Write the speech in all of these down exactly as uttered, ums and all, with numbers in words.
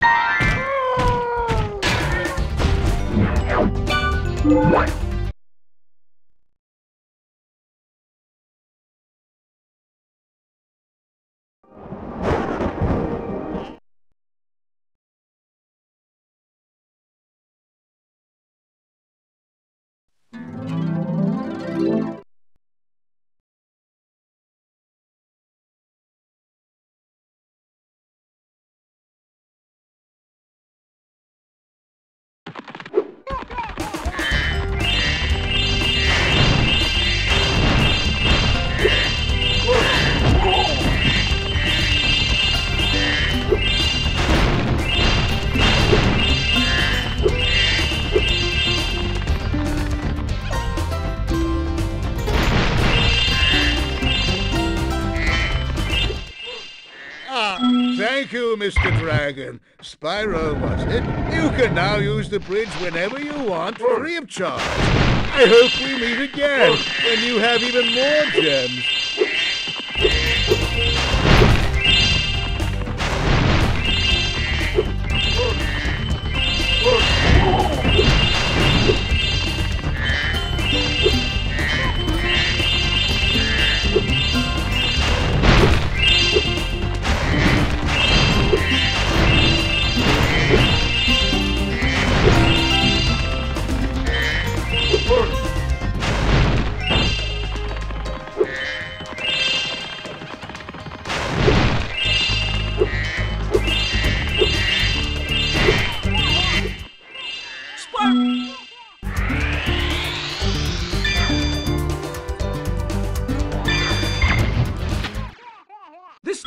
Thank you, Mister Dragon. Spyro, was it? You can now use the bridge whenever you want, free of charge. I hope we meet again, when you have even more gems. This...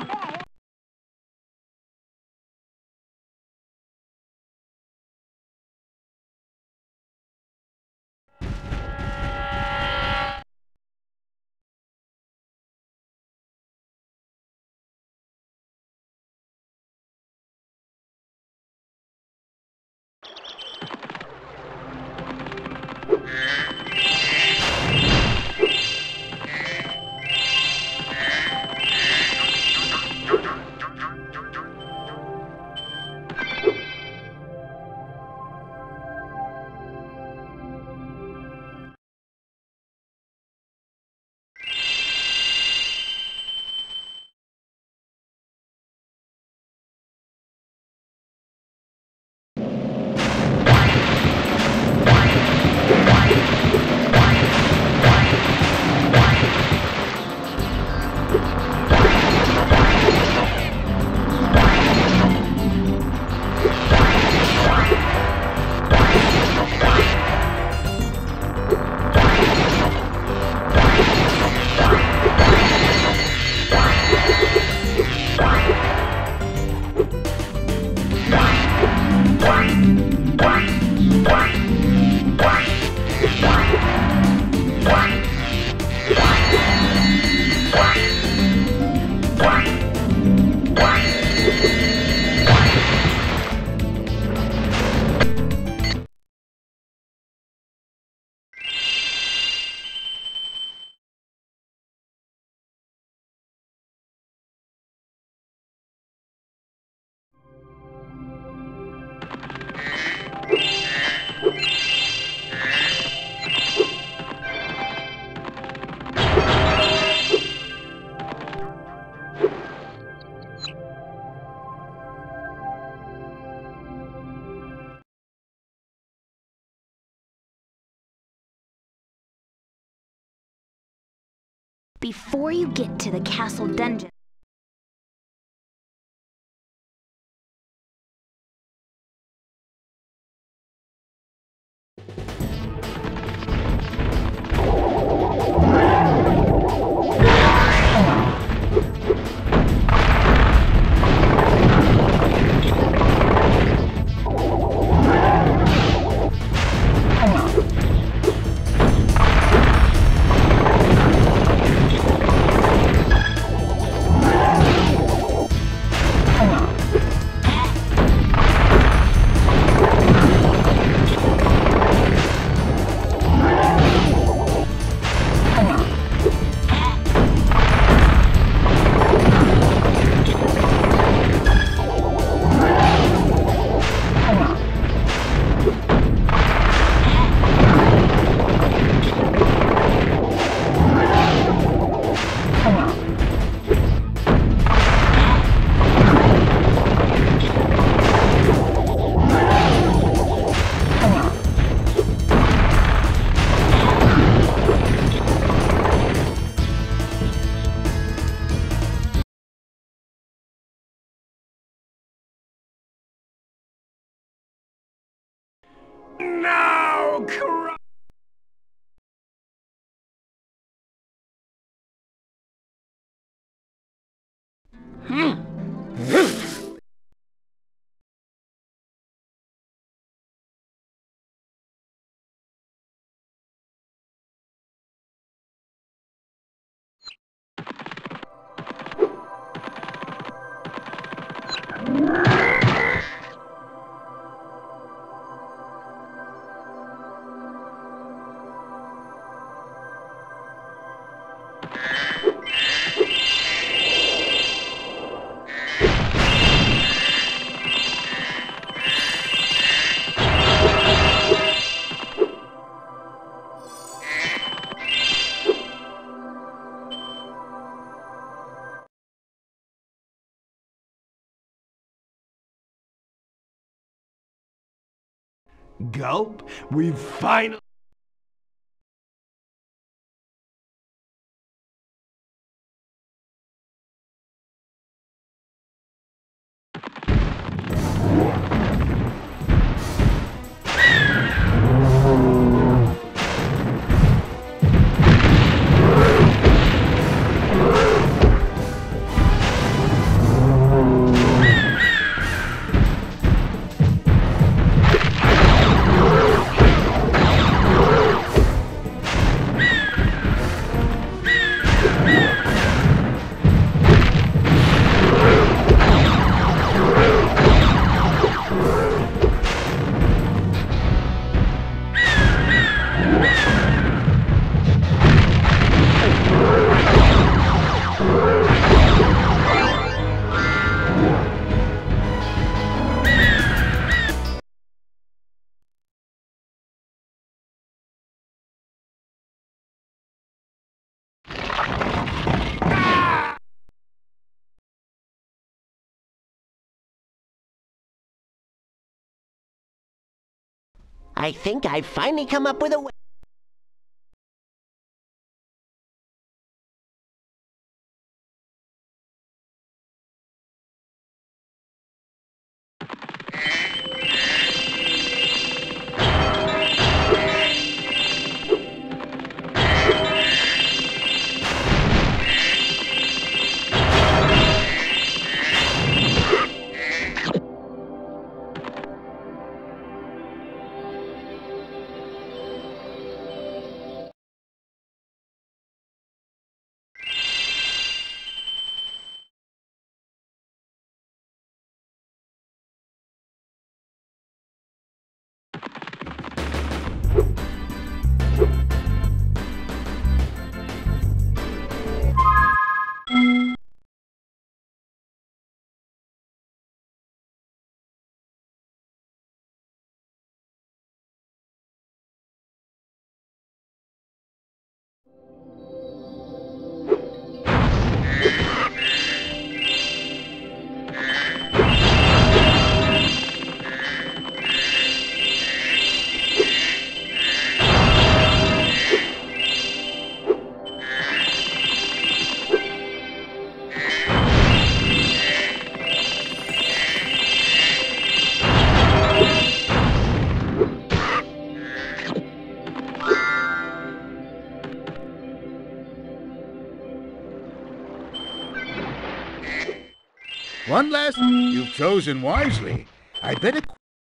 Before you get to the castle dungeon, Gulp, we've finally... I think I've finally come up with a way. One last... You've chosen wisely. I better...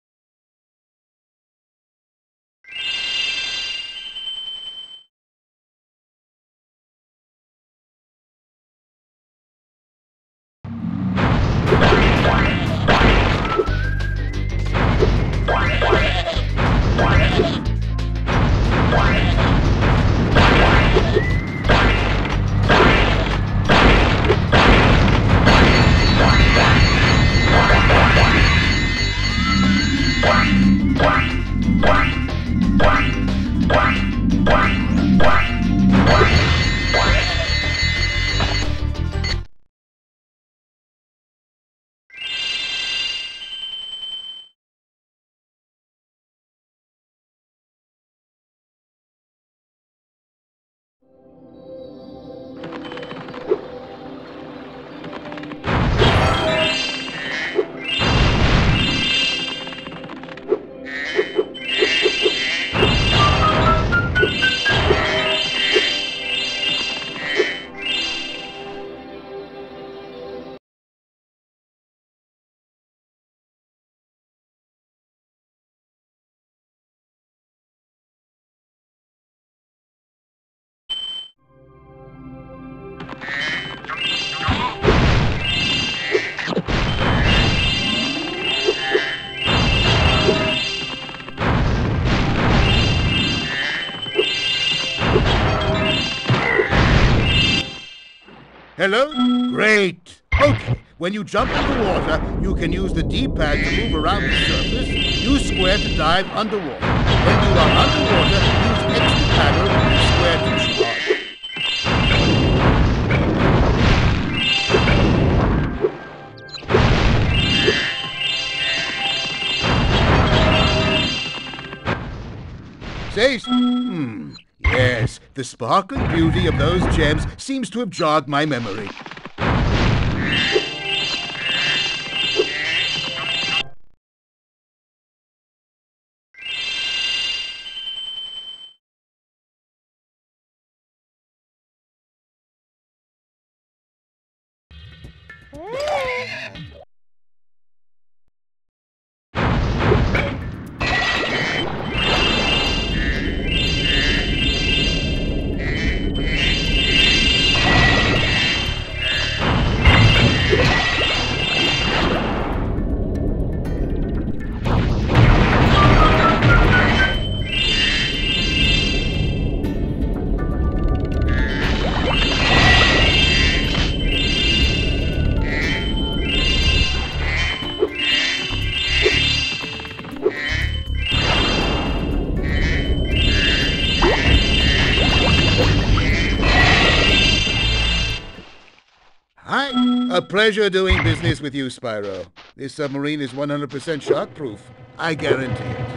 Hello? Great! Okay, when you jump in the water, you can use the D-pad to move around the surface, use square to dive underwater. When you are underwater, use X to paddle and square to charge. say so. Hmm. Yes, the sparkling beauty of those gems seems to have jogged my memory. Hi. A pleasure doing business with you, Spyro. This submarine is one hundred percent shock-proof. I guarantee it.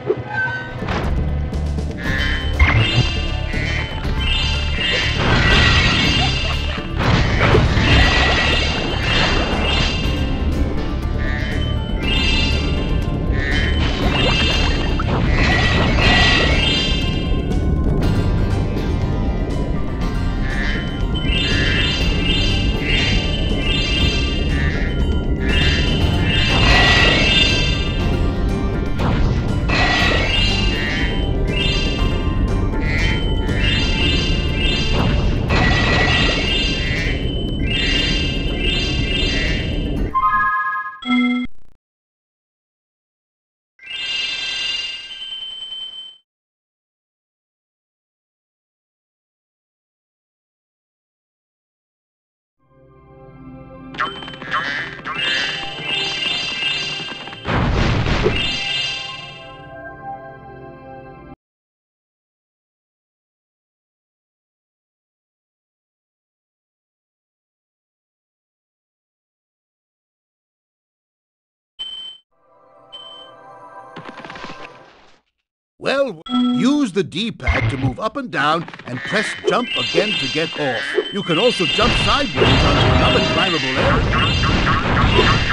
Well, use the D-pad to move up and down and press jump again to get off. You can also jump sideways onto another climbable area.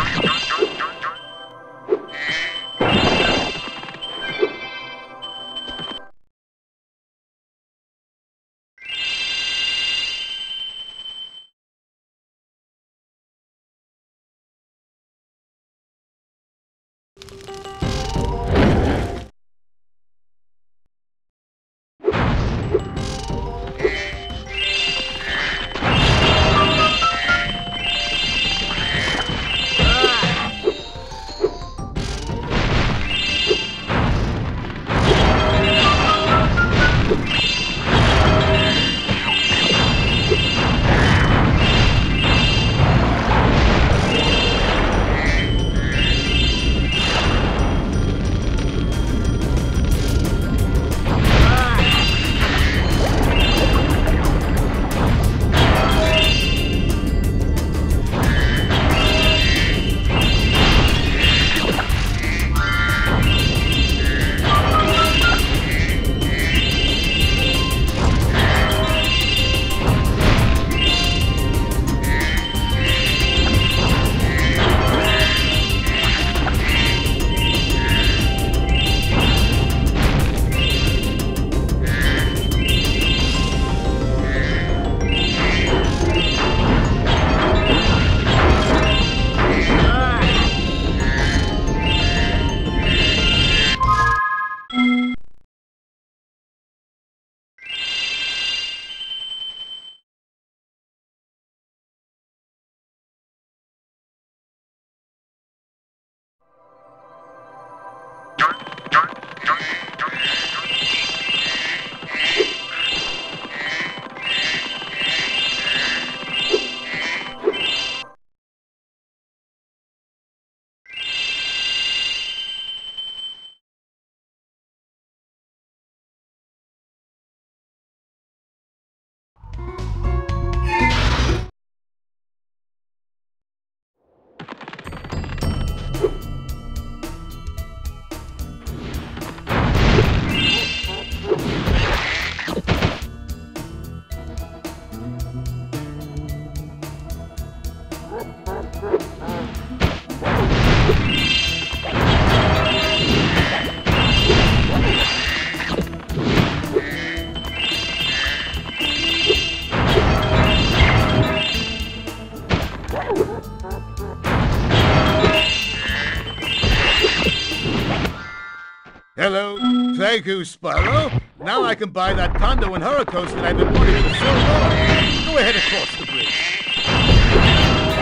Thank you, Spyro. Now I can buy that condo in Hurricos that I've been wanting for so long. Go ahead across the bridge.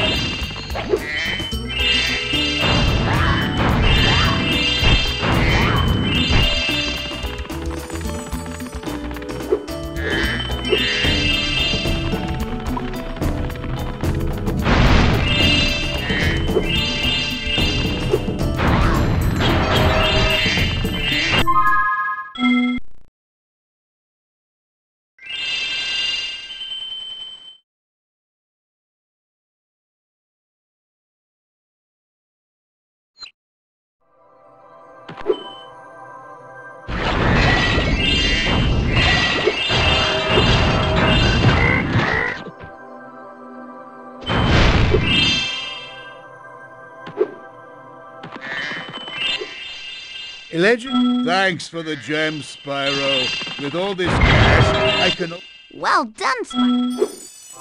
Legend? Thanks for the gems, Spyro. With all this cash, I can... Well done, Spyro.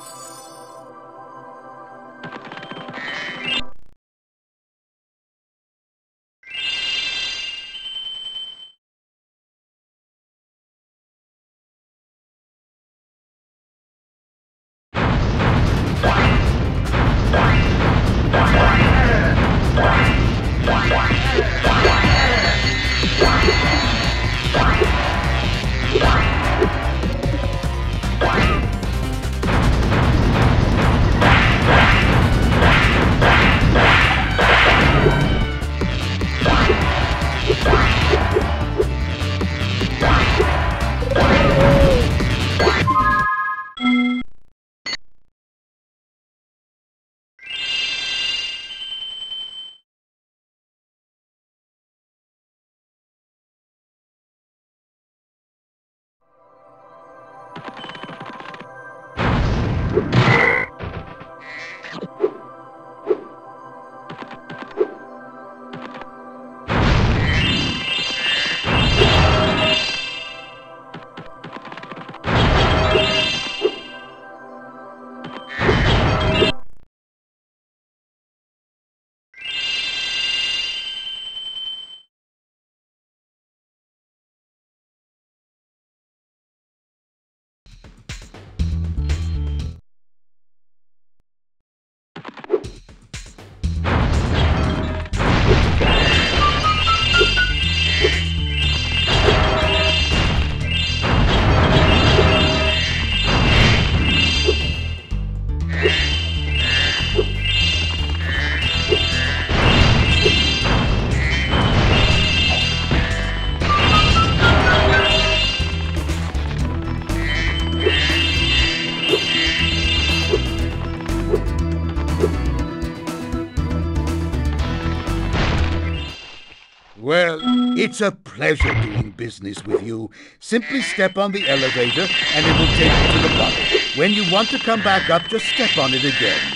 Well, it's a pleasure doing business with you. Simply step on the elevator and it will take you to the bottom. When you want to come back up, just step on it again.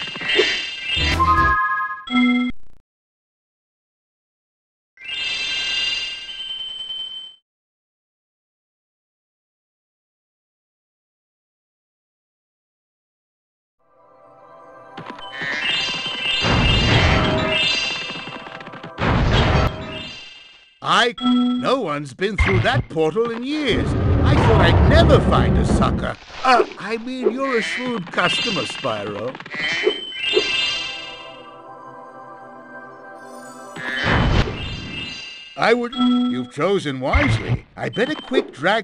I... No one's been through that portal in years. I thought I'd never find a sucker. Uh, I mean, you're a shrewd customer, Spyro. I would... You've chosen wisely. I bet a quick drag...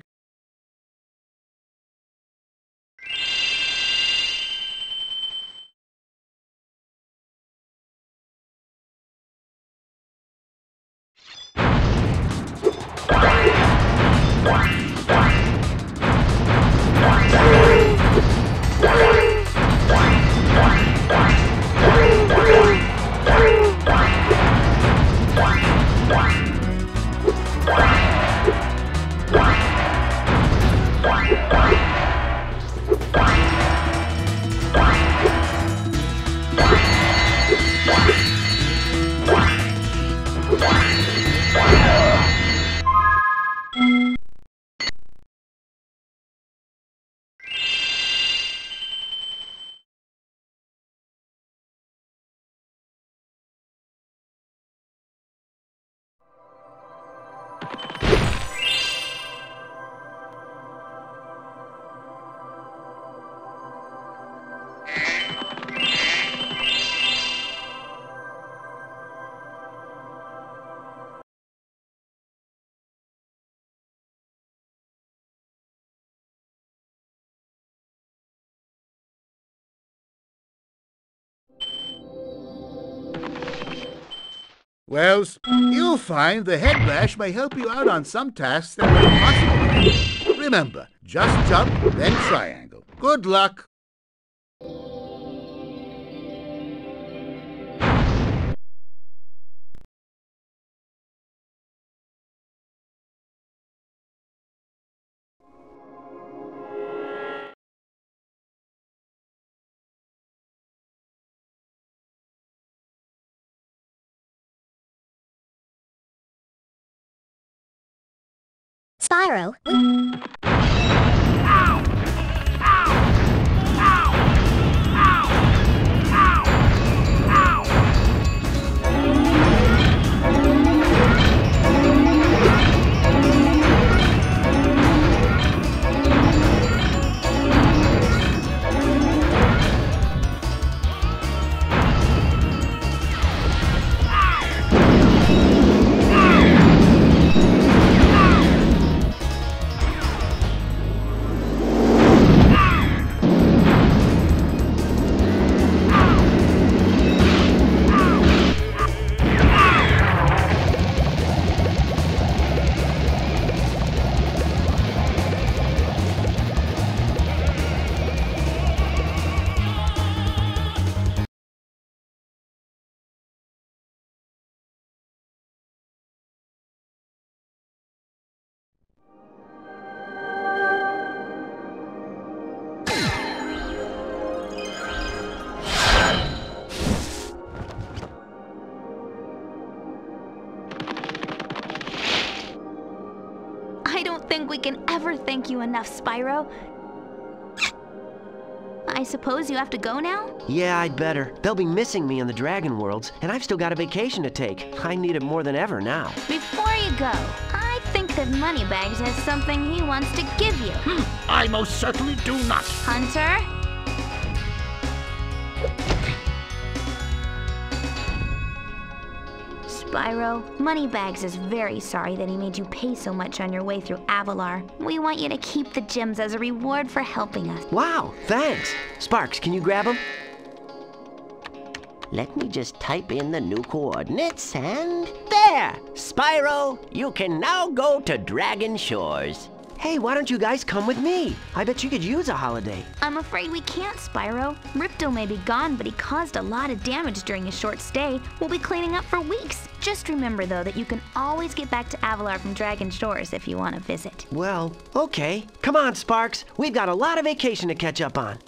Well, you'll find the head bash may help you out on some tasks that are impossible. Remember, just jump, then triangle. Good luck. Spyro. I don't think we can ever thank you enough, Spyro. I suppose you have to go now? Yeah, I'd better. They'll be missing me in the Dragon Worlds, and I've still got a vacation to take. I need it more than ever now. Before you go, I think that Moneybags has something he wants to give you. Hmm, I most certainly do not. Hunter? Spyro, Moneybags is very sorry that he made you pay so much on your way through Avalar. We want you to keep the gems as a reward for helping us. Wow, thanks. Sparks, can you grab them? Let me just type in the new coordinates and... There! Spyro, you can now go to Dragon Shores. Hey, why don't you guys come with me? I bet you could use a holiday. I'm afraid we can't, Spyro. Ripto may be gone, but he caused a lot of damage during his short stay. We'll be cleaning up for weeks. Just remember, though, that you can always get back to Avalar from Dragon Shores if you want to visit. Well, okay. Come on, Sparks. We've got a lot of vacation to catch up on.